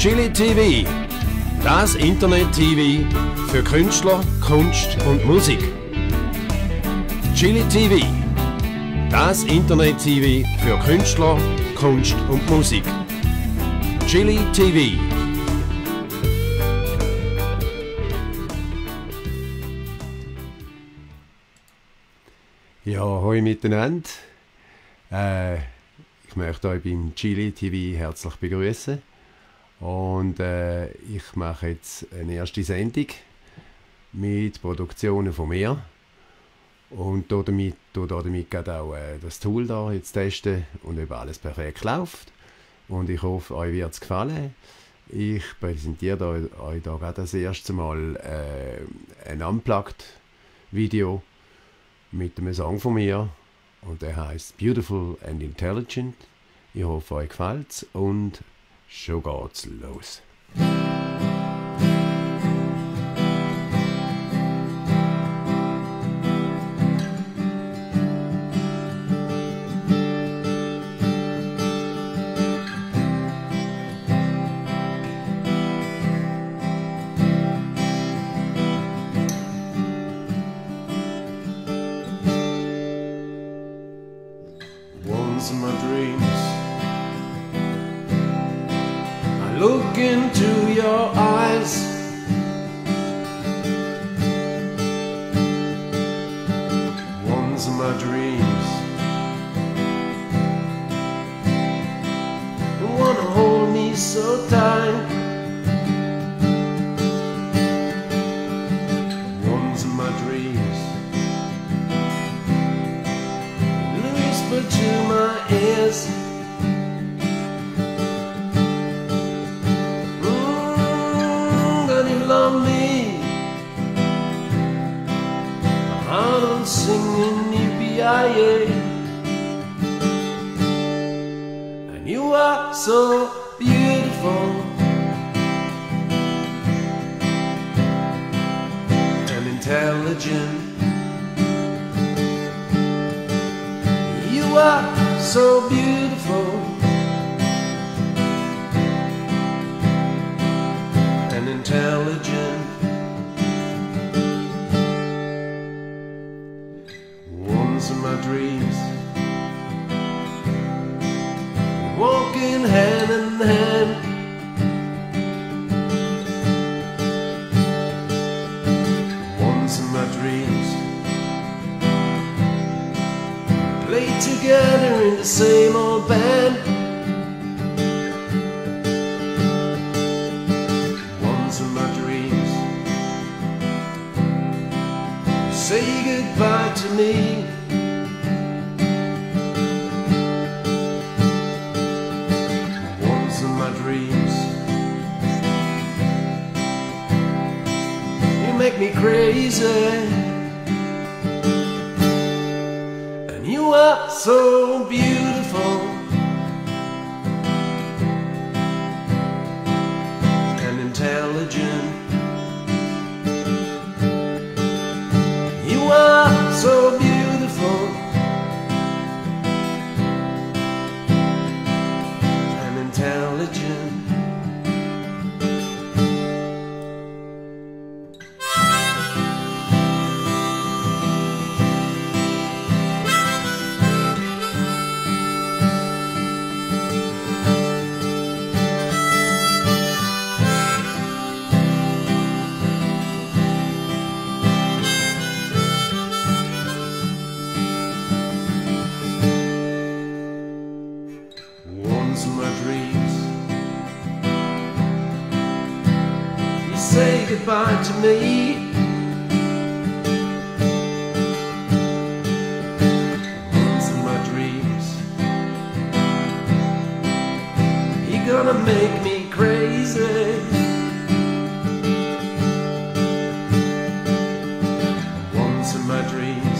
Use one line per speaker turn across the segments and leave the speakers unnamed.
Chili TV, das Internet-TV für Künstler, Kunst und Musik. Chili TV, das Internet-TV für Künstler, Kunst und Musik. Chili TV. Ja, hallo miteinander. Ich möchte euch beim Chili TV herzlich begrüßen. Und ich mache jetzt eine erste Sendung mit Produktionen von mir. Und damit gerade auch das Tool da jetzt testen und ob alles perfekt läuft. Und ich hoffe, euch wird es gefallen. Ich präsentiere euch da gerade das erste Mal ein Unplugged-Video mit einem Song von mir. Und der heißt Beautiful and Intelligent. Ich hoffe, euch gefällt's und schon geht's los. Once in my dreams I look into your eyes. Once in my dreams you wanna hold me so tight. Once in my dreams you whisper to my ears. Love me, my heart will sing in yippee-yi-yay. And you are so beautiful and intelligent. You are so beautiful and intelligent. Once in my dreams we're walking hand in hand. Once in my dreams we play together in the same old band. Say goodbye to me. Once in my dreams you make me crazy. And you are so beautiful and intelligent. You are so beautiful and intelligent. Once in my dreams you say goodbye to me. Once in my dreams you're gonna make me crazy. Once in my dreams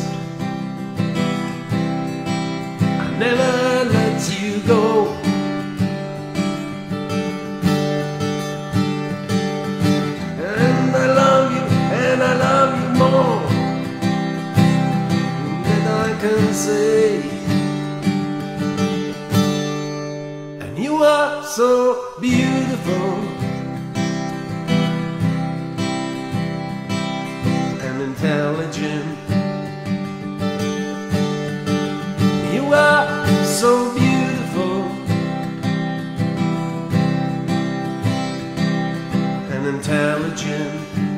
I never let you go. Can say, and you are so beautiful beautiful and intelligent. You are so beautiful and intelligent.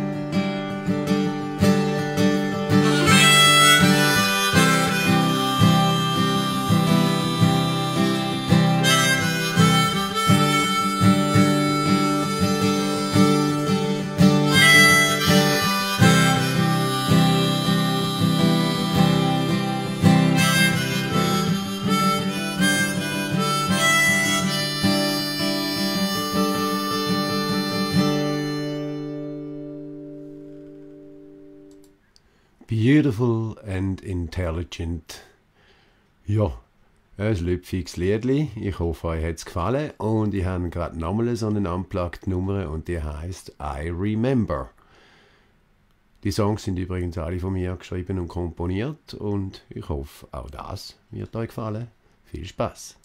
Beautiful and intelligent. Ja, ein lüpfiges Liedli. Ich hoffe, euch hat es gefallen. Und ich habe gerade nochmal so eine Unplugged-Nummer und die heißt I Remember. Die Songs sind übrigens alle von mir geschrieben und komponiert und ich hoffe, auch das wird euch gefallen. Viel Spaß!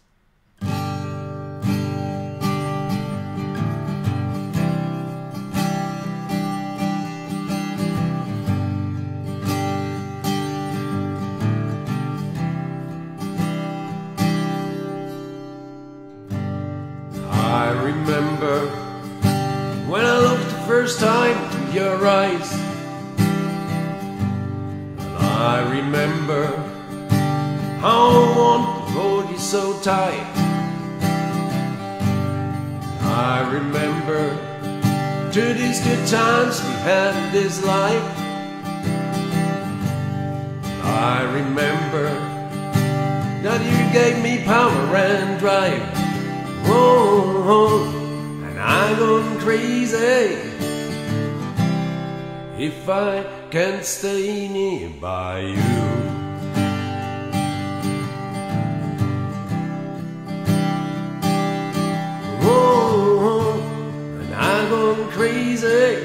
I remember when I looked the first time into your eyes, and I remember how I want to hold you so tight. I remember to these good times we had in this life. I remember that you gave me power and drive. Oh, and I'm going crazy if I can't stay nearby you. Oh, and I'm going crazy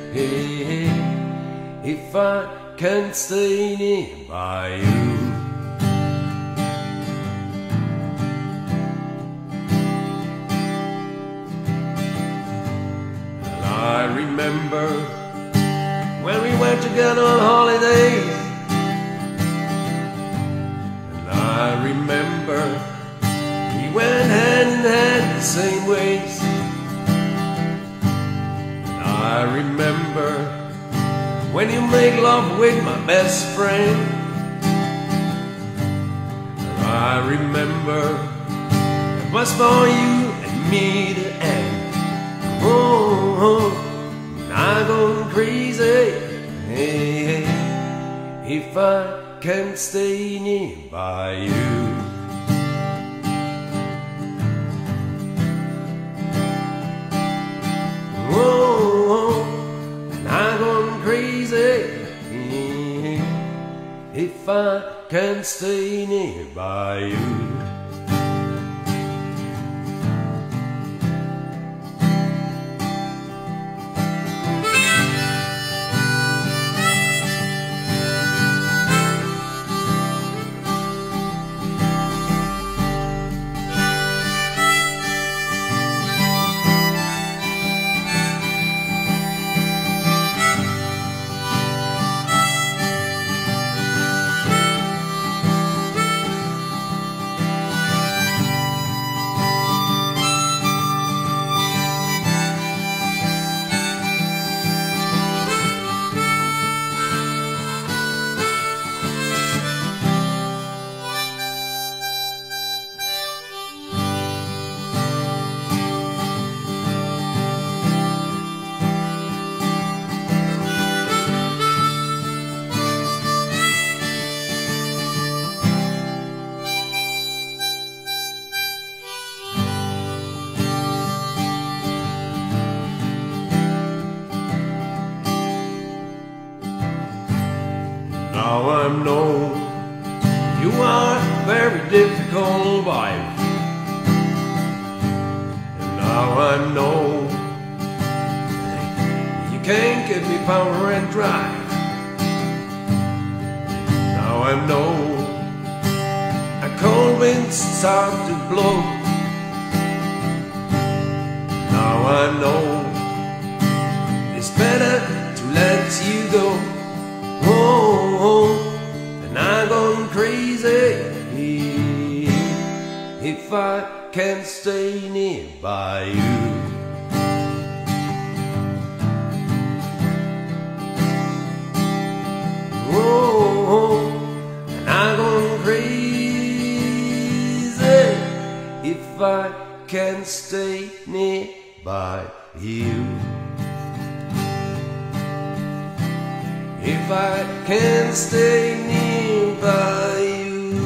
if I can't stay nearby you. I remember when we went together on holidays, and I remember we went hand in hand the same ways. And I remember when you made love with my best friend, and I remember it was for you and me to end. Oh, I'm going crazy if I can't stay nearby you. Oh, and I'm going crazy if I can't stay nearby you. Now I know you are a very difficult wife, and now I know you can't give me power and drive. Now I know a cold wind starts to blow.
I know it's better to let you go. Oh, and I'm going crazy if I can't stay nearby you. Oh, and I'm going crazy if I can't stay nearby you. If I can't stay nearby you.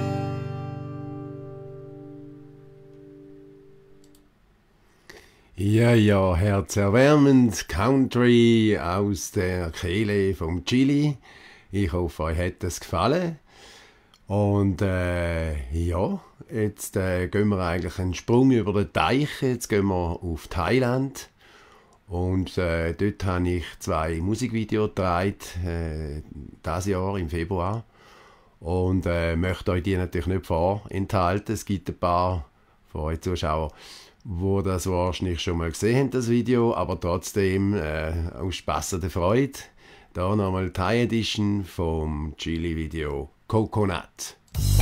Ja, herzerwärmend Country aus der Kehle vom Chili. Ich hoffe, euch hat es gefallen. Und ja, jetzt gehen wir eigentlich einen Sprung über den Teich. Jetzt gehen wir auf Thailand. Und dort habe ich 2 Musikvideos gedreht, dieses Jahr im Februar. Und möchte euch die natürlich nicht vorenthalten. Es gibt ein paar von euch Zuschauern, die das wahrscheinlich schon mal gesehen haben, das Video, aber trotzdem aus Spass an der Freude. Da nochmal die Thai Edition vom Chili-Video Coconut.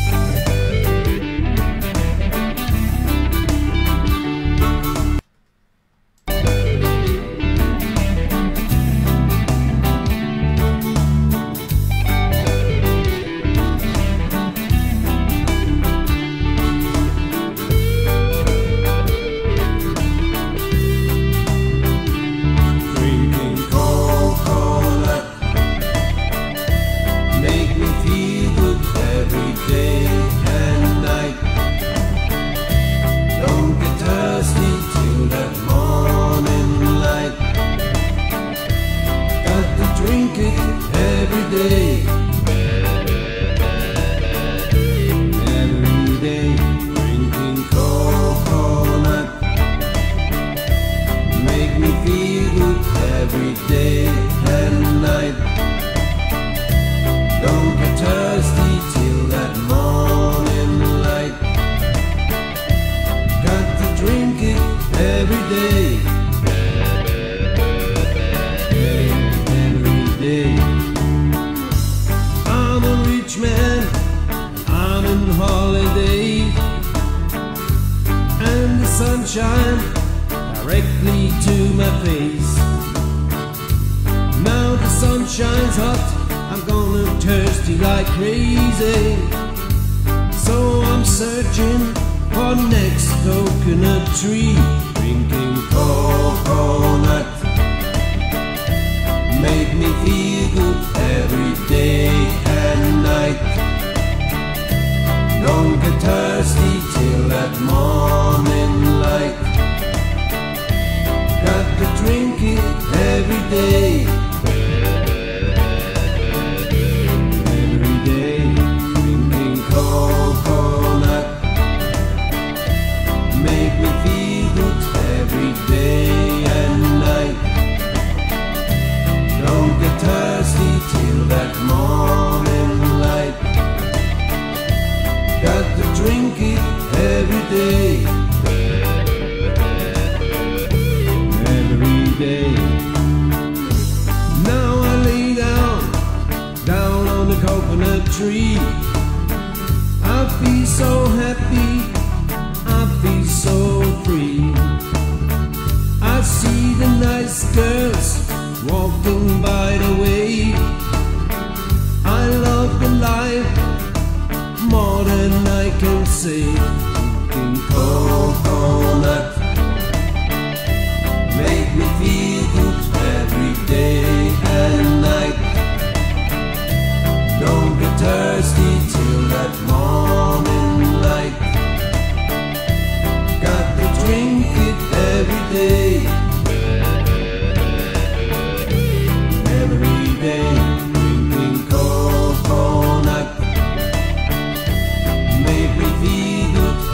Sunshine directly to my face. Now the sunshine's hot, I'm gonna thirsty like crazy. So I'm searching for next coconut tree, drinking coconut. Make me feel good every day and night. Don't get thirsty till that morning light. Got to drink it every day. Every day, drinking coconut. Make me feel good every day and night. Don't get thirsty till that morning light. Got to drink it every day. Every day. Now I lay down on the coconut tree. I feel so happy, I feel so free. I see the nice girls walking by the way. I love the life more than I can say. Drinking coconut make me feel good every day and night. Don't get thirsty till that morning light. Got to drink it every day. Every day, drinking coconut. Make me feel good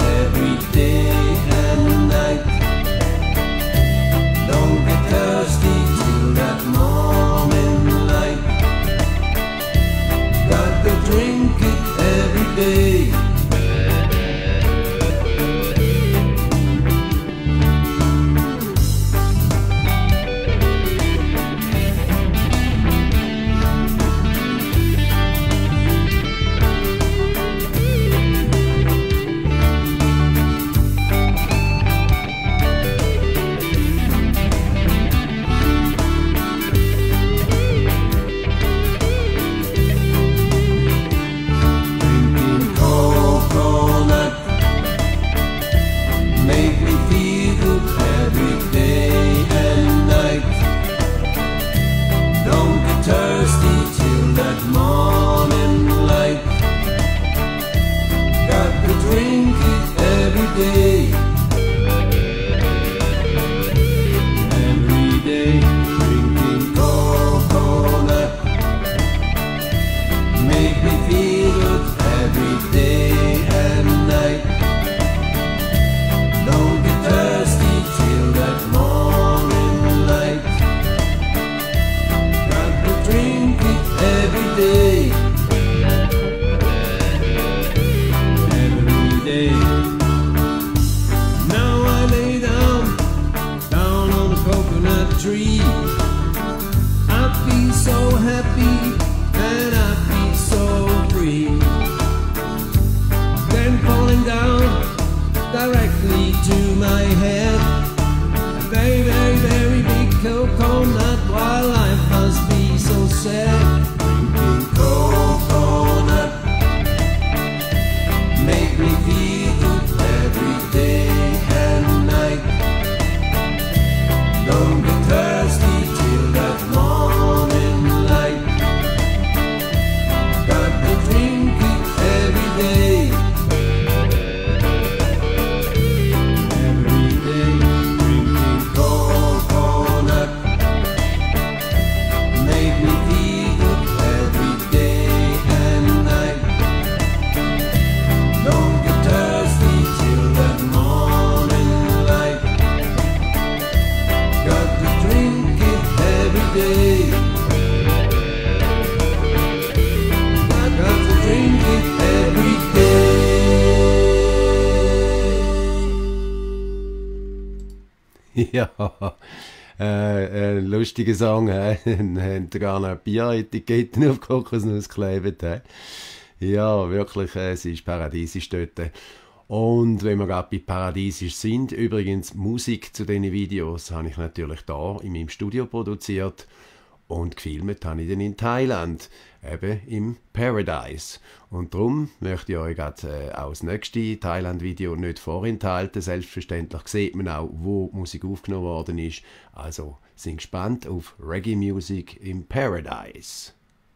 Ja, lustiger Song, haben gar noch Bieretiketten auf Kokosnuss geklebt. Ja, wirklich, es ist paradiesisch dort. Und wenn wir gerade bei paradiesisch sind, übrigens Musik zu diesen Videos habe ich natürlich da in meinem Studio produziert und gefilmt habe ich dann in Thailand, eben im Paradise. Und darum möchte ich euch gerade auch das nächste Thailand-Video nicht vorenthalten. Selbstverständlich sieht man auch, wo Musik aufgenommen worden ist. Also sind gespannt auf Reggae-Musik im Paradise.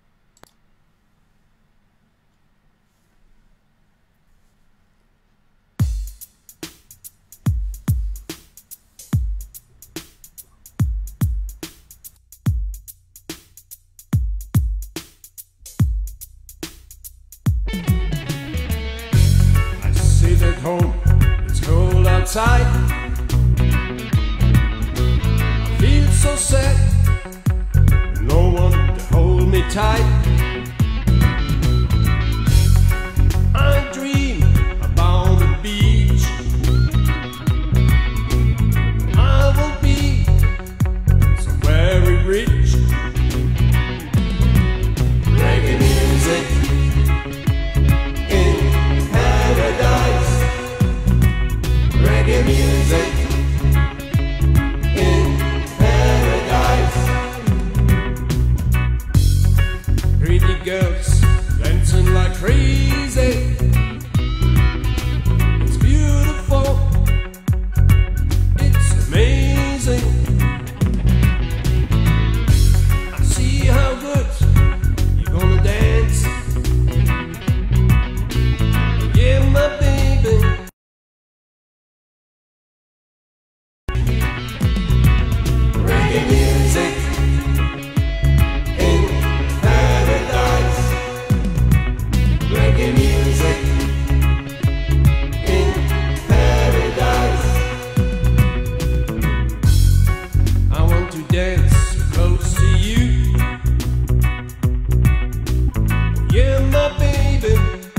Home, it's cold outside. I feel so sad, no one to hold me tight. I dream about the beach. I will be so very rich. Reggae music in paradise. Reggae music in paradise. Pretty girls dancing like crazy. It's beautiful, it's amazing. I see how good you're gonna dance. Yeah, my baby. Reggae music in paradise. Reggae music in paradise. I want to dance close to you. Yeah, my baby,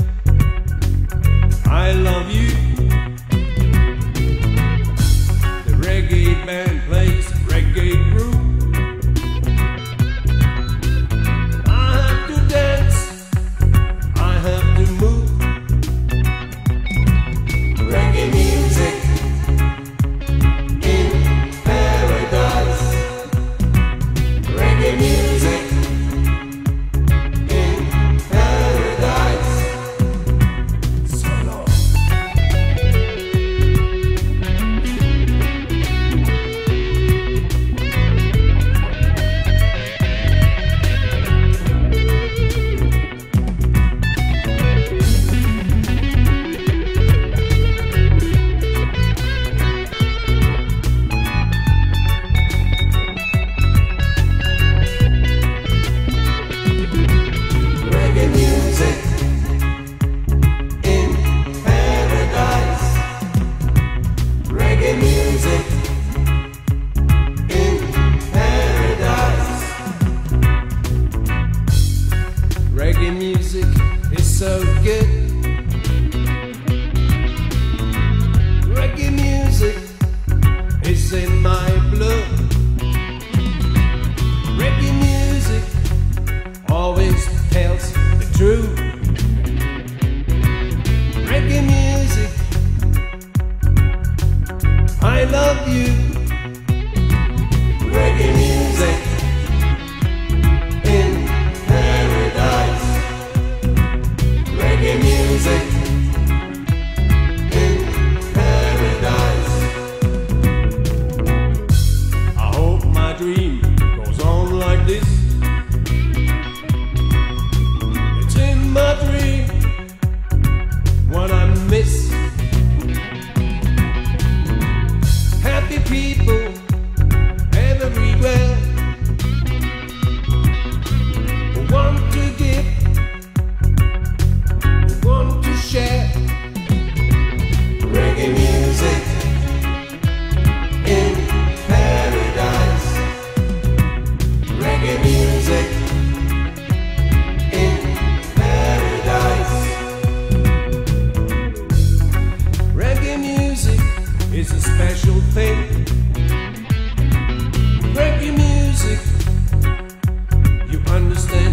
I love you. The reggae band plays reggae groove. I have to dance, I have to move. Reggae music in paradise. Reggae music in paradise. So long. Reggae music in paradise. Reggae music in paradise. Reggae music is so good. Reggae music is in my blood. Reggae music always tells the truth. Reggae music, I love you. Reggae music in paradise. Reggae music.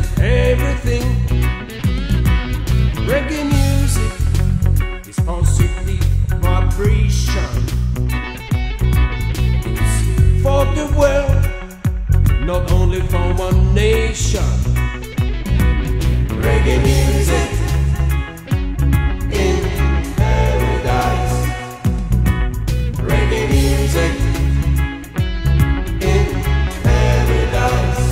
everything. Reggae music is positive vibration. It's for the world, not only for one nation. Reggae music in paradise. Reggae music in paradise.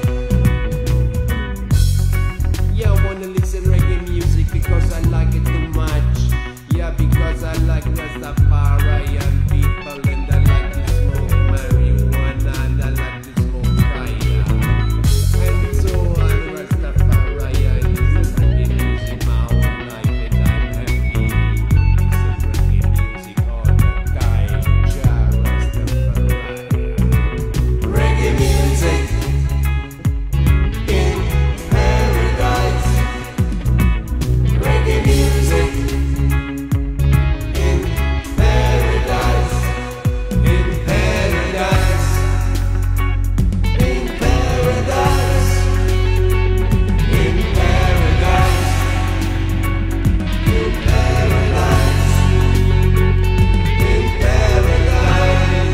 Yeah, I wanna listen reggae music because I like it too much. Yeah, because I like Rastafarian people and I like to smoke marijuana and I like to smoke fire. And so I'm Rastafarian, listen reggae music my whole life and I'm happy. Listen reggae music all the time. Jah Rastafari. Reggae music in paradise. Reggae music in paradise. In paradise. In paradise. In paradise. In paradise. In paradise.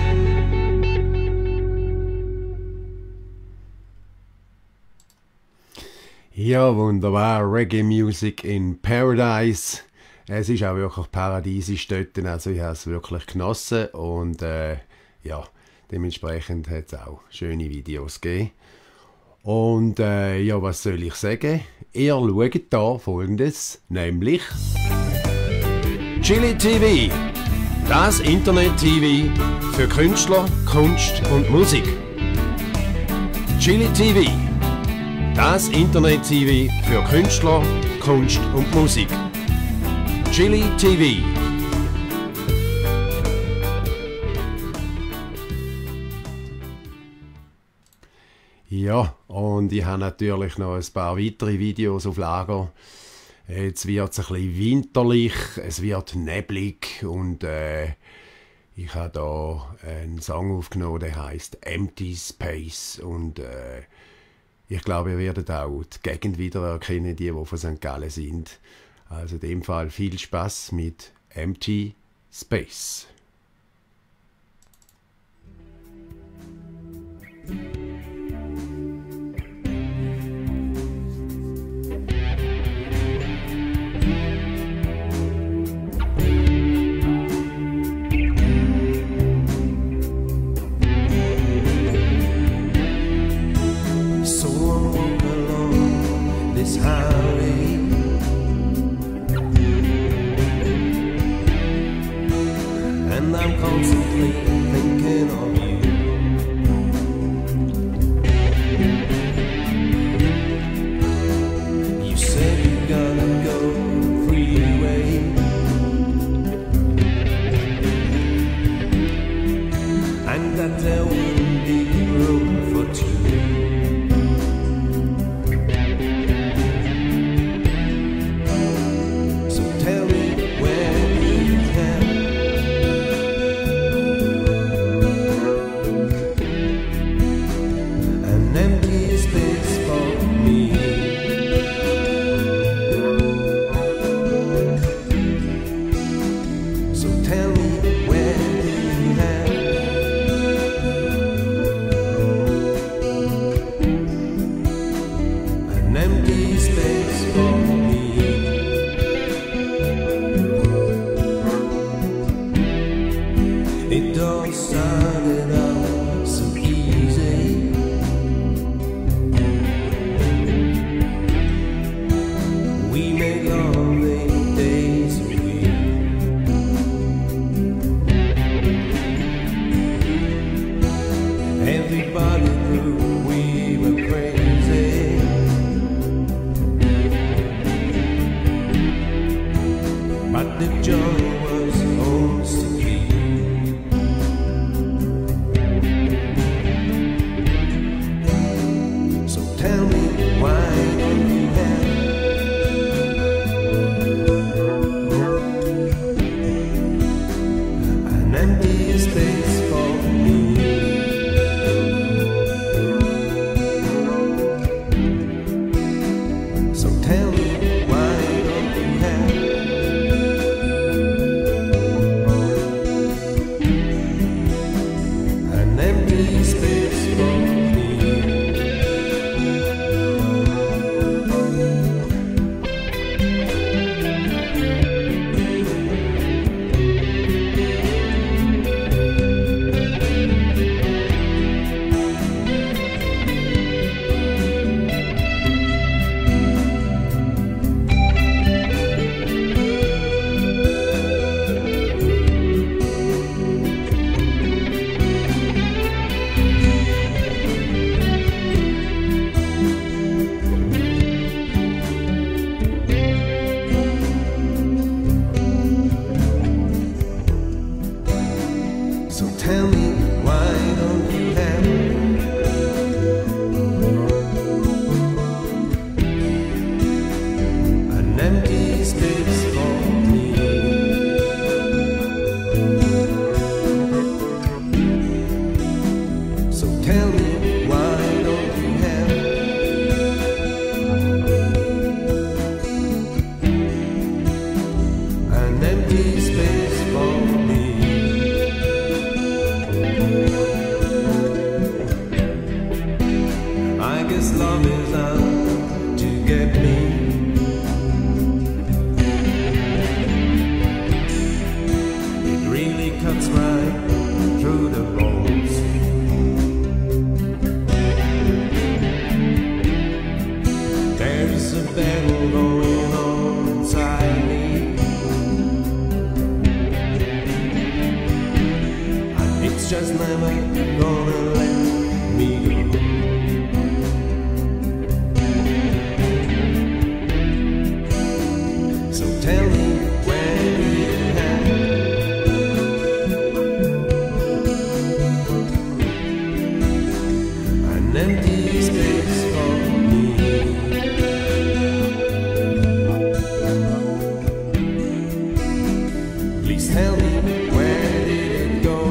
Ja, wunderbar. Reggae Music in Paradise. Es ist auch wirklich paradiesisch dort, also ich habe es wirklich genossen und ja, dementsprechend hat es auch schöne Videos gegeben. Und ja, was soll ich sagen? Ihr schaut da Folgendes, nämlich Chili TV, das Internet-TV für Künstler, Kunst und Musik. Chili TV, das Internet-TV für Künstler, Kunst und Musik. Chili TV. Ja, und ich habe natürlich noch ein paar weitere Videos auf Lager. Jetzt wird es ein bisschen winterlich, es wird neblig und ich habe da einen Song aufgenommen, der heißt Empty Space und ich glaube, ihr werdet auch die Gegend wiedererkennen, die von St. Gallen sind. Also in dem Fall viel Spaß mit Empty Space.
So I'm walking along this highway, and I'm constantly thinking of you. You said you're gonna go freeway, and that there wouldn't be room for two. So tell me where you can. An empty space for me. So tell me where you have. An empty space for me. It all started out so easy. We made lovely days away. Everybody knew we were crazy, but the joy was ours to keep. So tell me why don't you have an empty space for me? tell me, why don't you have an empty space for me? So tell me, why don't you have an empty space for me? So tell me, why don't you have an empty space for me? I guess love is out to get me. It really cuts right through the bones. There's a battle going on inside me, and it's just never gonna let me go. So tell me, where do you have an empty space for me? Please tell me, where did it go?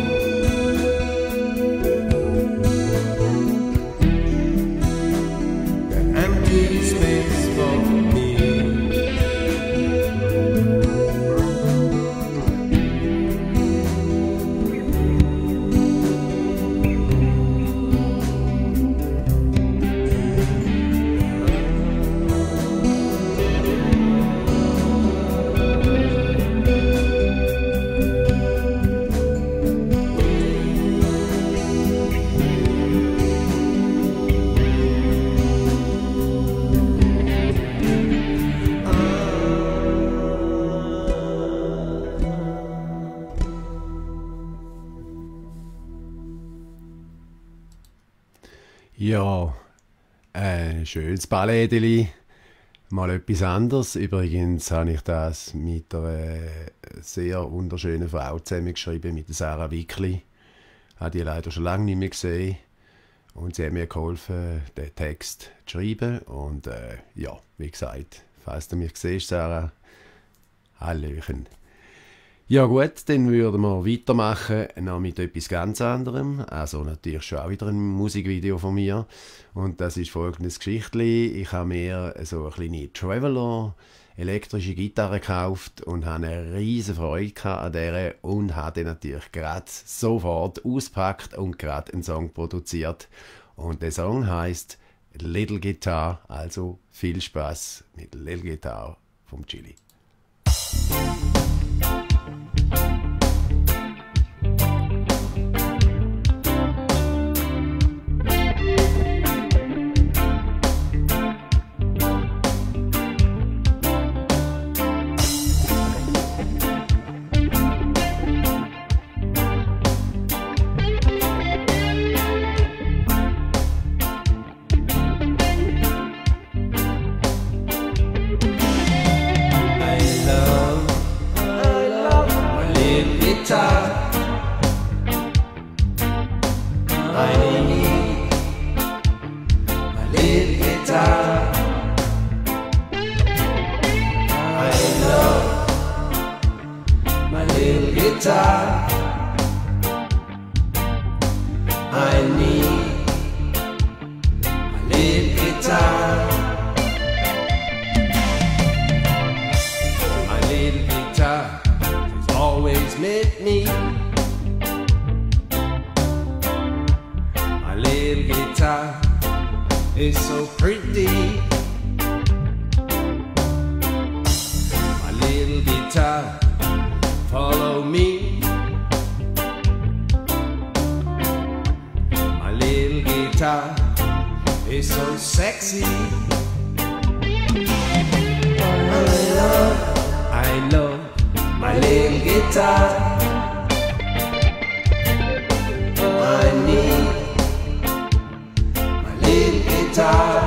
That empty space for me.
Ja, schönes Balletteli. Mal etwas anderes. Übrigens habe ich das mit einer sehr wunderschönen Frau zusammengeschrieben, mit Sarah Wickli. Ich habe die leider schon lange nicht mehr gesehen. Und sie hat mir geholfen, den Text zu schreiben. Und ja, wie gesagt, falls du mich siehst, Sarah, Hallöchen. Ja gut, dann würden wir weitermachen noch mit etwas ganz anderem. Also natürlich schon auch wieder ein Musikvideo von mir. Und das ist folgendes Geschichtli. Ich habe mir so eine kleine Traveler elektrische Gitarre gekauft und hatte eine riesige Freude an der und habe dann natürlich gerade sofort ausgepackt und gerade einen Song produziert. Und der Song heißt Little Guitar, also viel Spaß mit Little Guitar vom Chili.
see. I love my little guitar. I need my little guitar.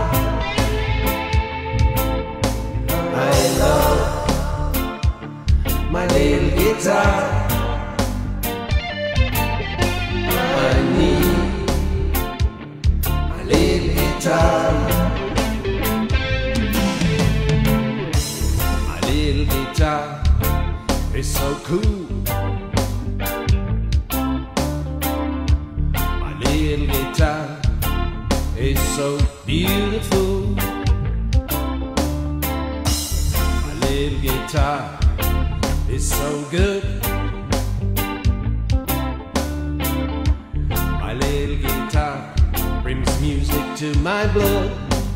I love my little guitar. I need my little guitar. My little guitar is so cool. My little guitar is so beautiful. My little guitar is so good. My little guitar brings music to my blood.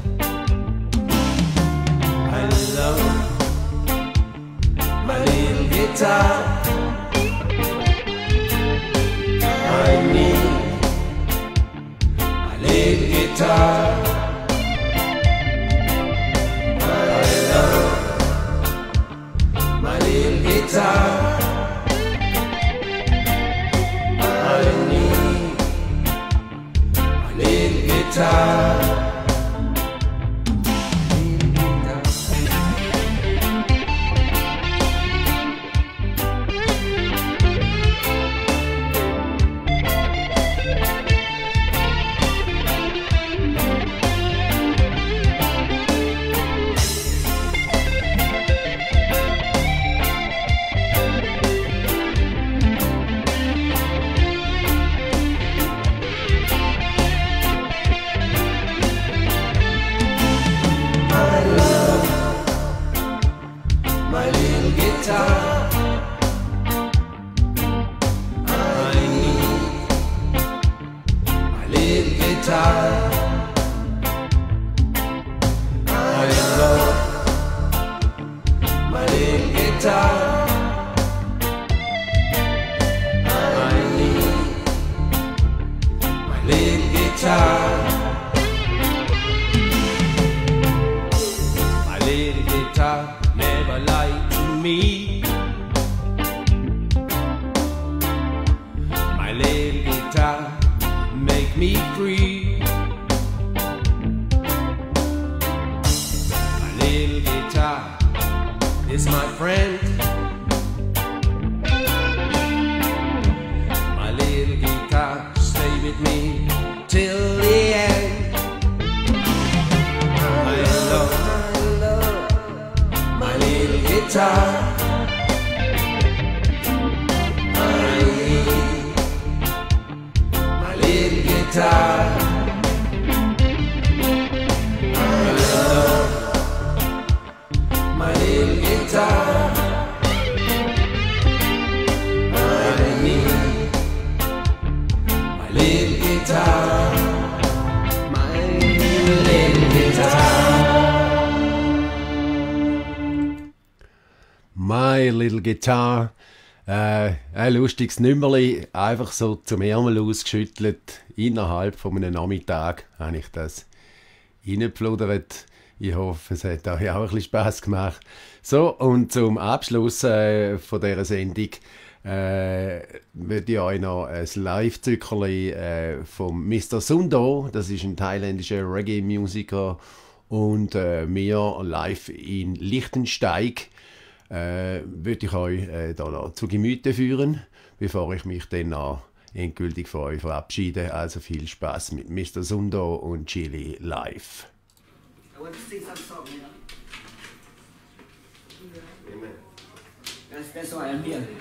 I love my little guitar. I need my little guitar. I love my little guitar. I need my little guitar. My little guitar. I need my little guitar. I love my little guitar. I need my little guitar. My little guitar never lied to me. My little guitar make me free. My little guitar is my friend. My little guitar stay with me till the end. I love my little guitar. I need my little guitar. I love my little guitar. I need my little guitar. My little guitar.
My Little Guitar. Ein lustiges Nümmerli, einfach so zum Ärmel ausgeschüttelt. Innerhalb von einem Nachmittag habe ich das reingepfludert. Ich hoffe, es hat euch auch ein bisschen Spass gemacht. So, und zum Abschluss von dieser Sendung würde ich euch noch ein Live-Zückerli von Mr. Sundo, das ist ein thailändischer Reggae-Musiker, und mir live in Liechtensteig würde ich euch da noch zu Gemüte führen, bevor ich mich dann noch endgültig von euch verabschiede. Also viel Spaß mit Mr. Sundo und Chili live.
I want to sing some song, you know. That's why I'm here.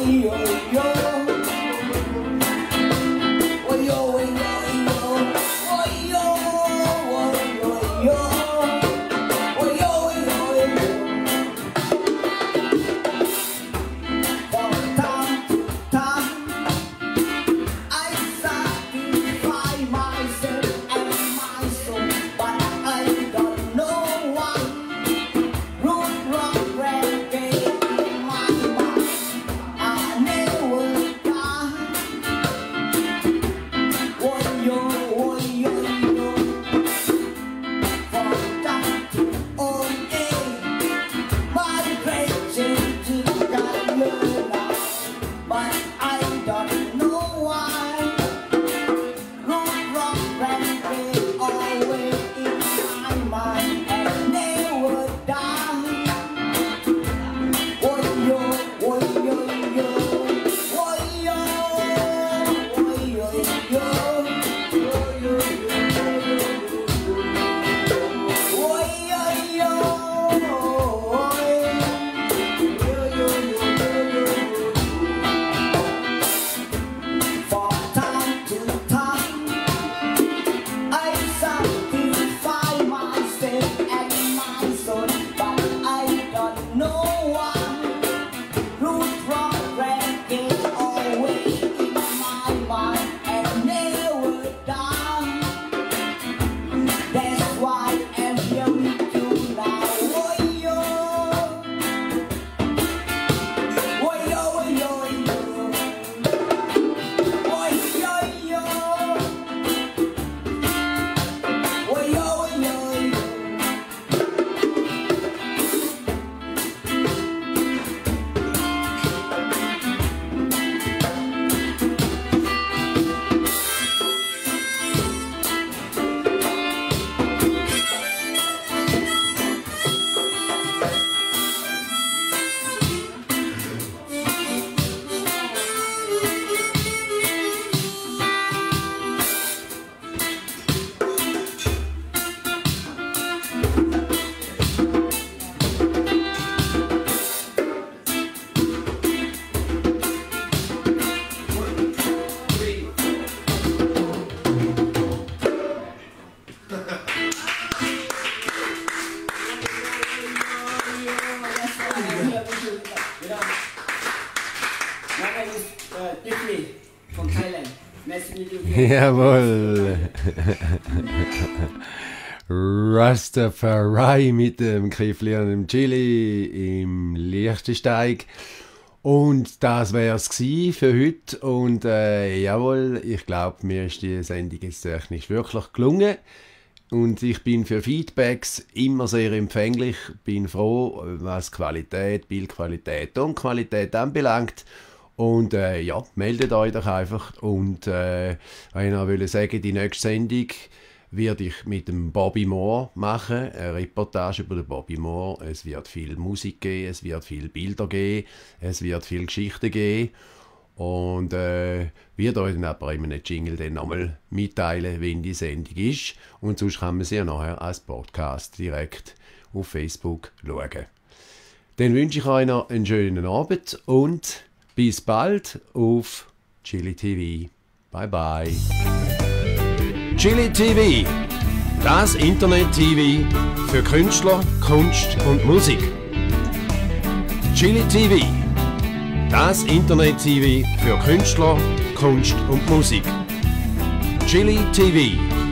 From Thailand. Nice to meet you.
Jawohl. Rastafari mit dem Kifli und dem Chili im Liechtensteig. Und das wäre es für heute. Und jawohl, ich glaube, mir ist die Sendung jetzt technisch wirklich gelungen. Und ich bin für Feedbacks immer sehr empfänglich. Bin froh, was Qualität, Bildqualität, Tonqualität anbelangt. Und ja, meldet euch doch einfach. Und was ich noch will sagen, die nächste Sendung werde ich mit dem Bobby Moore machen. Eine Reportage über den Bobby Moore. Es wird viel Musik geben, es wird viel Bilder geben, es wird viel Geschichten geben. Und wird euch dann aber in einem Jingle dann nochmal mitteilen, wenn die Sendung ist. Und sonst kann man sie ja nachher als Podcast direkt auf Facebook schauen. Dann wünsche ich euch noch einen schönen Abend und bis bald auf Chili TV. Bye bye. Chili TV, das Internet-TV für Künstler, Kunst und Musik. Chili TV, das Internet-TV für Künstler, Kunst und Musik. Chili TV.